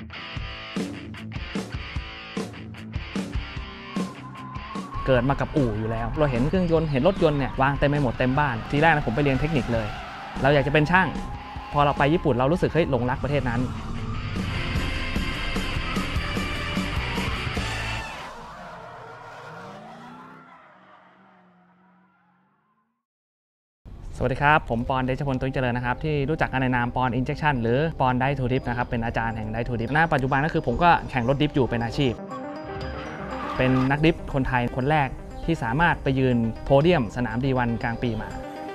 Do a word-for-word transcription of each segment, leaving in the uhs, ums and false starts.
เกิดมากับอู่อยู่แล้วเราเห็นเครื่องยนต์เห็นรถยนต์เนี่ยวางเต็มไปหมดเต็มบ้านทีแรกนะผมไปเรียนเทคนิคเลยเราอยากจะเป็นช่างพอเราไปญี่ปุ่นเรารู้สึกเฮ้ยหลงรักประเทศนั้นสวัสดีครับผมปอนเดชพลตุ้ยเจริญนะครับที่รู้จักกันในนามปอนอินเจคชั่นหรือปอนไดทูดิฟนะครับเป็นอาจารย์แห่งไดทูดิฟณปัจจุบันก็คือผมก็แข่งรถดิฟอยู่เป็นอาชีพเป็นนักดิฟคนไทยคนแรกที่สามารถไปยืนโพเดียมสนามดีวันกลางปีมา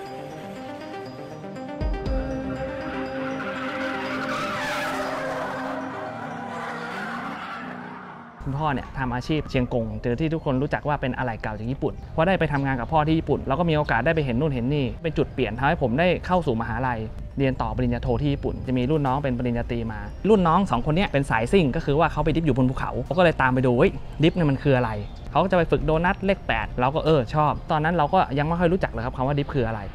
คุณพ่อเนี่ยทำอาชีพเชียงกงหรือที่ทุกคนรู้จักว่าเป็นอะไหล่เก่าจากญี่ปุ่นเพราะได้ไปทำงานกับพ่อที่ญี่ปุ่นเราก็มีโอกาสได้ไปเห็นนู่นเห็นนี่เป็นจุดเปลี่ยนทำให้ผมได้เข้าสู่มหาลัยเรียนต่อปริญญาโทที่ญี่ปุ่นจะมีรุ่นน้องเป็นปริญญาตรีมารุ่นน้องสองคนนี้เป็นสายซิ่งก็คือว่าเขาไปดิฟอยู่บนภูเขาเขาก็เลยตามไปดูว่าดิฟเนี่ยมันคืออะไรเขาก็จะไปฝึกโดนัทเลขแปดเราก็เออชอบตอนนั้นเราก็ยังไม่ค่อยรู้จักเลยครับคำว่าดิฟคืออะไร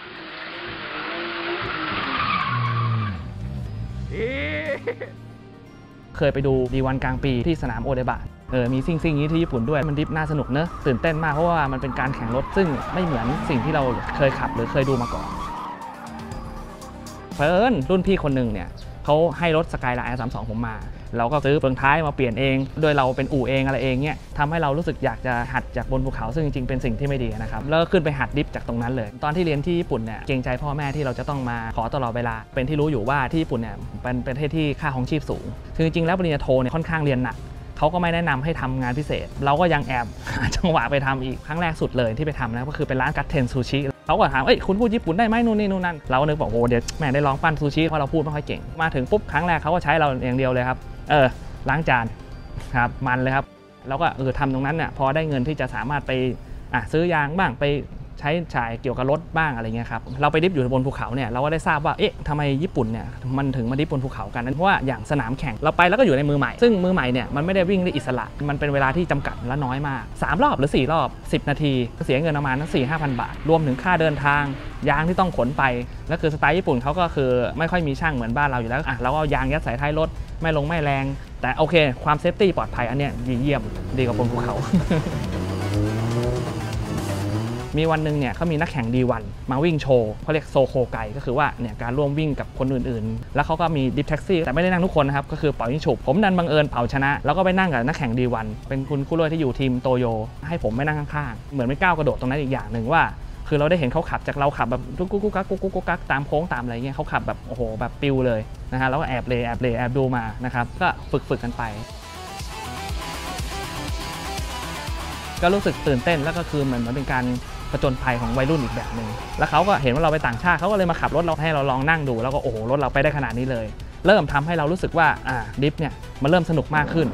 เคยไปดูดีวันกลางปีที่สนามโอเดบะเออมีซิ่งซิ่งนี้ที่ญี่ปุ่นด้วยมันดิฟน่าสนุกเนอะตื่นเต้นมากเพราะว่ามันเป็นการแข่งรถซึ่งไม่เหมือนสิ่งที่เราเคยขับหรือเคยดูมาก่อนเพิ่นรุ่นพี่คนหนึ่งเนี่ยเขาให้รถสกายไลน์ อาร์ สามสิบสอง ผมมาเราก็ซื้อเฟืองท้ายมาเปลี่ยนเองโดยเราเป็นอู่เองอะไรเองเนี่ยทำให้เรารู้สึกอยากจะหัดจากบนภูเขาซึ่งจริงๆเป็นสิ่งที่ไม่ดีนะครับแล้วขึ้นไปหัดดิฟจากตรงนั้นเลยตอนที่เรียนที่ญี่ปุ่นเนี่ยเกรงใจพ่อแม่ที่เราจะต้องมาขอตลอดเวลาเป็นที่รู้อยู่ว่าที่ญี่ปุ่นเนี่ยเป็นประเทศที่ค่าครองชีพสูงคือจริงๆแล้วปริญญาโทเนี่ยค่อนข้างเรียนหนักเขาก็ไม่แนะนำให้ทำงานพิเศษเราก็ยังแอบหาจังหวะไปทำอีกครั้งแรกสุดเลยที่ไปทำนะก็คือเป็นร้านกัตเทนซูชิเขาก็ถามเอ้ยคุณพูดญี่ปุ่นได้ไหมนู่นนี่นู่นนั่นเราก็นึกบอกโอ้เดี๋ยวแม่ได้ลองปั้นซูชิเพราะเราพูดไม่ค่อยเก่งมาถึงปุ๊บครั้งแรกเขาก็ใช้เราอย่างเดียวเลยครับเออล้างจานครับมันเลยครับแล้วก็เออทำตรงนั้นเนี่ยพอได้เงินที่จะสามารถไปอ่ะซื้อยางบ้างไปใช้จ่ายเกี่ยวกับรถบ้างอะไรเงี้ยครับเราไปดิฟอยู่บนภูเขาเนี่ยเราก็ได้ทราบว่าเอ๊ะทำไมญี่ปุ่นเนี่ยมันถึงมาดิฟบนภูเขากันนั้นเพราะว่าอย่างสนามแข่งเราไปแล้วก็อยู่ในมือใหม่ซึ่งมือใหม่เนี่ยมันไม่ได้วิ่งได้อิสระมันเป็นเวลาที่จำกัดและน้อยมากสามรอบหรือสี่รอบสิบนาทีเสียเงินประมาณนั้น สี่ห้าพัน บาทรวมถึงค่าเดินทางยางที่ต้องขนไปแล้วคือสไตล์ญี่ปุ่นเขาก็คือไม่ค่อยมีช่างเหมือนบ้านเราอยู่แล้วอ่ะเราก็ยางยัดใส่ท้ายรถไม่ลงไม่แรงแต่โอเคความเซฟตี้ปลอดภัยอันเนี้ยดีเยี่ยมดีกว่าบนภูเขา มีวันหนึ่งเนี่ยเขามีนักแข่งดีวันมาวิ่งโชว์เขาเรียกโซโคไกก็คือว่าเนี่ยการร่วมวิ่งกับคนอื่นๆแล้วเขาก็มีดิฟแท็กซี่แต่ไม่ได้นั่งทุกคนนะครับก็คือเป่ายิงฉุบผมดันบังเอิญเป่าชนะแล้วก็ไปนั่งกับนักแข่งดีวันเป็นคุณคู่ร่วมที่อยู่ทีมโตโยให้ผมไม่นั่งข้างๆเหมือนไม่ก้าวกระโดดตรงนั้นอีกอย่างหนึ่งว่าคือเราได้เห็นเขาขับจากเราขับแบบกุ๊กกุ๊กกุ๊กกุ๊กกุ๊กกุ๊กตามโค้งตามอะไรเงี้ยเขาขับแบบโอ้โหแบบปิวเลยนะฮะแล้วก็แอบเลยแอบเลยแอบดูมานะครับก็ฝึกฝึกกันไปก็รู้สึกตื่นเต้นแล้วก็คือเหมือนมันเป็นการประจนภัยของวัยรุ่นอีกแบบหนึ่งแล้วเขาก็เห็นว่าเราไปต่างชาติเขาก็เลยมาขับรถเราให้เราลองนั่งดูแล้วก็โอ้โหรถเราไปได้ขนาดนี้เลยเริ่มทำให้เรารู้สึกว่าอ่าดิฟเนี่ยมันเริ่มสนุกมากขึ้น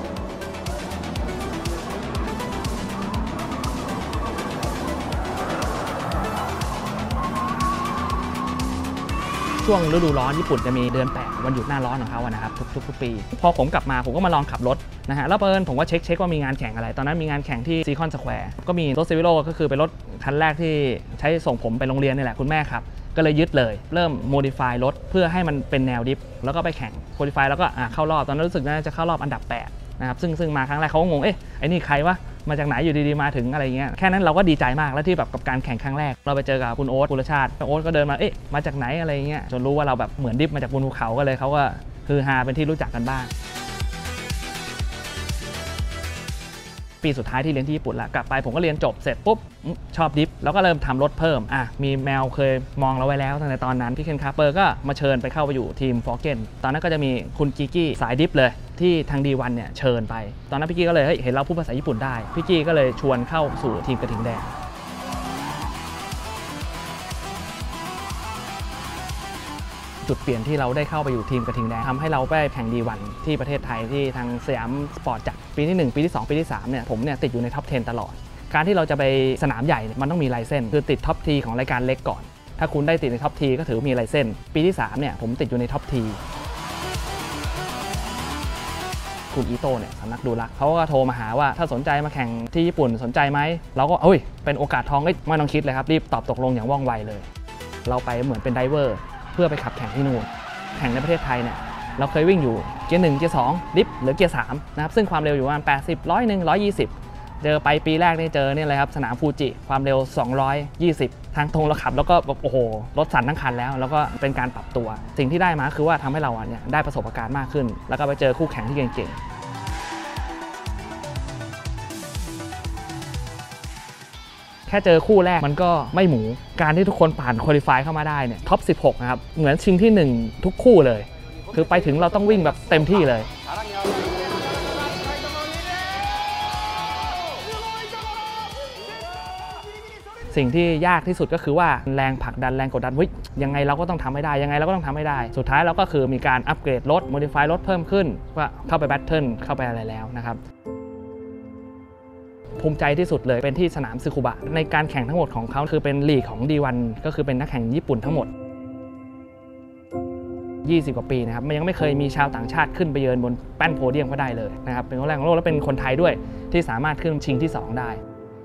ช่วงฤดูร้อนญี่ปุ่นจะมีเดือนแปดวันหยุดหน้าร้อนของเขาอะนะครับทุกๆทุกปีพอผมกลับมาผมก็มาลองขับรถนะฮะแล้วเพิ่นผมก็เช็คเช็คว่ามีงานแข่งอะไรตอนนั้นมีงานแข่งที่ซีคอนสแควร์ก็มีรถเซวิโร่ก็คือเป็นรถคันแรกที่ใช้ส่งผมไปโรงเรียนนี่แหละคุณแม่ครับก็เลยยึดเลยเริ่มโมดิฟายรถเพื่อให้มันเป็นแนวดิฟแล้วก็ไปแข่งโมดิฟายแล้วก็เข้ารอบตอนนั้นรู้สึกน่าจะเข้ารอบอันดับแปดนะครับซึ่งซึ่งมาครั้งแรกเขาก็งงเอ๊ะไอ้นี่ใครวะมาจากไหนอยู่ดีๆมาถึงอะไรเงี้ยแค่นั้นเราก็ดีใจมากแล้วที่แบบกับการแข่งครั้งแรกเราไปเจอกับคุณโอ๊ตกุลชาติโอ๊ตก็เดินมาเอ๊ะมาจากไหนอะไรเงี้ยจนรู้ว่าเราแบบเหมือนดิฟมาจากบนภูเขาก็เลยเขาก็คือฮาเป็นที่รู้จักกันบ้างปีสุดท้ายที่เรียนที่ญี่ปุ่นละกลับไปผมก็เรียนจบเสร็จปุ๊บชอบดิฟแล้วก็เริ่มทำรถเพิ่มอ่ะมีแมวเคยมองเราไว้แล้วตั้งแต่ตอนนั้นพี่เคนคาร์เปอร์ก็มาเชิญไปเข้าไปอยู่ทีมฟอร์เกนตอนนั้นก็จะมีคุณกิกี้สายดิฟเลยที่ทางดีวันเนี่ยเชิญไปตอนนั้นพี่กี้ก็เลยเฮ้ยเห็นเราพูดภาษาญี่ปุ่นได้พี่กี้ก็เลยชวนเข้าสู่ทีมกระทิงแดงจุดเปลี่ยนที่เราได้เข้าไปอยู่ทีมกระทิงแดงทำให้เราไปแข่งดีวันที่ประเทศไทยที่ทางสยามสปอร์ตจัดปีที่หนึ่งปีที่สองปีที่สามเนี่ยผมเนี่ยติดอยู่ในท็อปสิบตลอดการที่เราจะไปสนามใหญ่มันต้องมีไลเซนส์คือติดท็อปทีของรายการเล็กก่อนถ้าคุณได้ติดในท็อปทีก็ถือมีไลเซนส์ปีที่สามเนี่ยผมติดอยู่ในท็อปทีคุณอีโต้เนี่ยสำนักดูรักเขาก็โทรมาหาว่าถ้าสนใจมาแข่งที่ญี่ปุ่นสนใจไหมเราก็เฮ้ยเป็นโอกาสทองไม่ต้องคิดเลยครับรีบตอบตกลงอย่างว่องไวเลยเราไปเหมือนเป็นไดเวอร์เพื่อไปขับแข่งที่นู่นแข่งในประเทศไทยเนี่ยเราเคยวิ่งอยู่เกียร์หนึ่งเกียร์สองดิฟหรือเกียร์สามนะครับซึ่งความเร็วอยู่ประมาณแปดสิบ ร้อยหนึ่ง ร้อยยี่สิบเจอไปปีแรกนี่เจอเนี่ยเลยครับสนามฟูจิความเร็วสองร้อยยี่สิบทางตรงเราขับแล้วก็โอ้โหรถสั่นทั้งคันแล้วแล้วก็เป็นการปรับตัวสิ่งที่ได้มาคือว่าทำให้เราเนี่ยได้ประสบการณ์มากขึ้นแล้วก็ไปเจอคู่แข่งที่เก่งๆแค่เจอคู่แรกมันก็ไม่หมูการที่ทุกคนผ่านควอลิฟายเข้ามาได้เนี่ยท็อปสิบหกนะครับเหมือนชิงที่หนึ่งทุกคู่เลยคือไปถึงเราต้องวิ่งแบบเต็มที่เลยสิ่งที่ยากที่สุดก็คือว่าแรงผลักดันแรงกดดันวิยังไงเราก็ต้องทำให้ได้ยังไงเราก็ต้องทำให้ได้สุดท้ายเราก็คือมีการอัปเกรดรถโมดิฟายรถเพิ่มขึ้นว่าเข้าไปแบทเทิลเข้าไปอะไรแล้วนะครับภูมิใจที่สุดเลยเป็นที่สนามซึคุบะในการแข่งทั้งหมดของเขาคือเป็นลีกของ ดี วัน ก็คือเป็นนักแข่งญี่ปุ่นทั้งหมดยี่สิบกว่าปีนะครับมันยังไม่เคยมีชาวต่างชาติขึ้นไปยืนบนแป้นโพเดียมก็ได้เลยนะครับเป็นคนแรกของโลกและเป็นคนไทยด้วยที่สามารถขึ้นชิงที่สองได้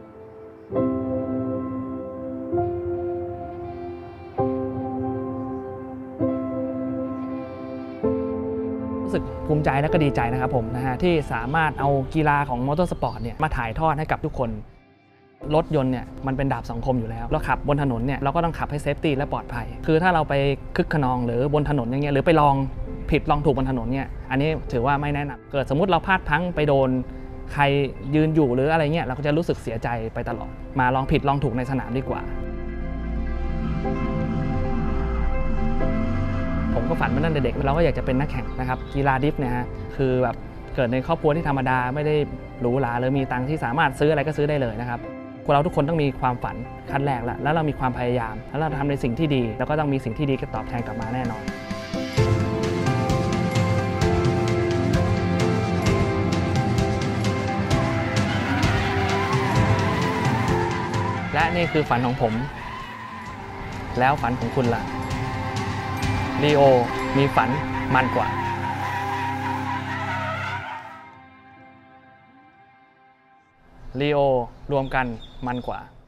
รู้สึกภูมิใจและก็ดีใจนะครับผมนะฮะที่สามารถเอากีฬาของมอเตอร์สปอร์ตเนี่ยมาถ่ายทอดให้กับทุกคนรถยนต์เนี่ยมันเป็นดาบสังคมอยู่แล้วเราขับบนถนนเนี่ยเราก็ต้องขับให้เซฟตี้และปลอดภัยคือถ้าเราไปคึกขนองหรือบนถนนอย่างเงี้ยหรือไปลองผิดลองถูกบนถนนเนี่ยอันนี้ถือว่าไม่แนะนำเกิดสมมุติเราพลาดพลั้งไปโดนใครยืนอยู่หรืออะไรเงี้ยเราก็จะรู้สึกเสียใจไปตลอดมาลองผิดลองถูกในสนามดีกว่าผมก็ฝันมาตั้งแต่เด็กเราก็อยากจะเป็นนักแข่งนะครับกีฬาดิฟเนี่ยฮะคือแบบเกิดในครอบครัวที่ธรรมดาไม่ได้หรูหราหรือมีตังค์ที่สามารถซื้ออะไรก็ซื้อได้เลยนะครับพวกเราทุกคนต้องมีความฝันขั้นแรกแล้วแล้วเรามีความพยายามแล้วเราทำในสิ่งที่ดีแล้วก็ต้องมีสิ่งที่ดีก็ตอบแทนกลับมาแน่นอนและนี่คือฝันของผมแล้วฝันของคุณล่ะลีโอมีฝันมันกว่าลีโอรวมกันมันกว่า